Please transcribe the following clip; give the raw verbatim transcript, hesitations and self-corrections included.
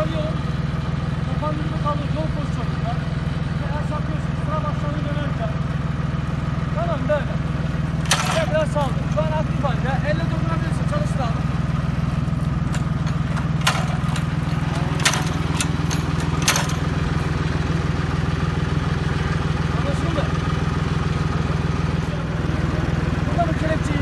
bağlayalım. Kapan gibi kalır yol pozisyonunda. Eğer saklıyorsunuz sıra başlarına dönerken. Tamam böyle. Ve biraz saldır. Şu an aktif halde. Elle dokunabilirsin. Çalıştır abi. Anlaşıldı. Burada bu kelepçeyi